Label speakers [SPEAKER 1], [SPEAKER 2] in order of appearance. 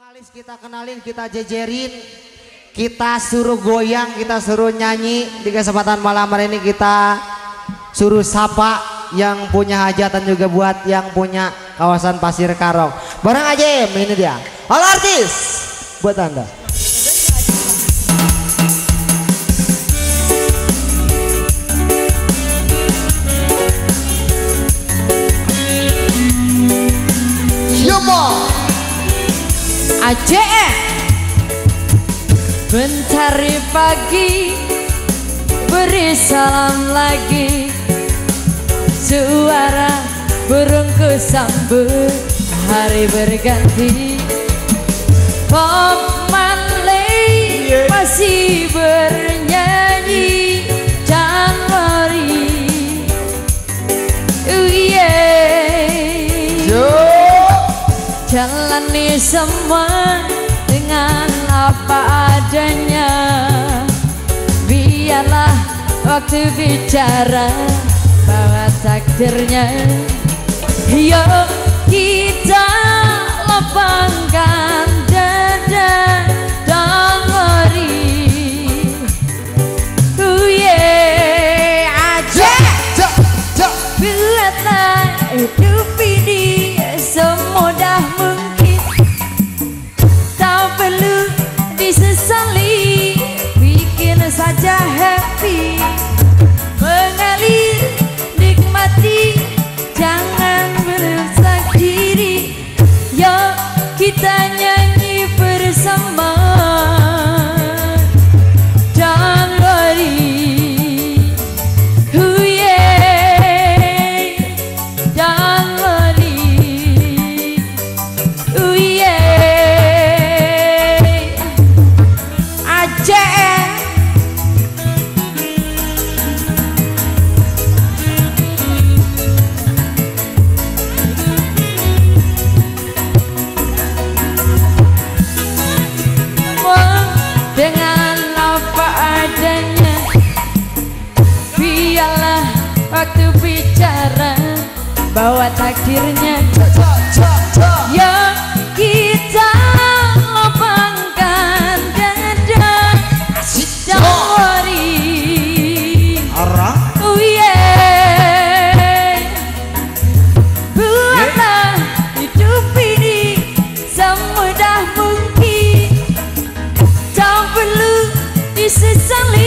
[SPEAKER 1] Vokalis kita kenalin, kita jejerin, kita suruh goyang, kita suruh nyanyi. Di kesempatan malam hari ini kita suruh sapa yang punya hajatan juga buat yang punya kawasan Pasir Karong. Bareng aja, ini dia All Artis buat Anda.
[SPEAKER 2] Aceh Mentari pagi beri salam lagi, suara burungku sambut hari berganti. Bob Marley masih bernyanyi Januari. Jalani semua dengan apa adanya, biarlah waktu bicara bahwa takdirnya. Yuk kita lapangkan dada dan mari Aceh buatlah hidup ini semudah mungkin, tak perlu disesali, bikin saja happy, mengalir nikmati, jangan merusak diri. Yuk kita nyanyi bersama Januari. Dengan apa adanya, biarlah waktu bicara bahwa takdirnya. Yuk kita lapangkan dada Januari. Buatlah hidup ini semudah mungkin, tak perlu disesali,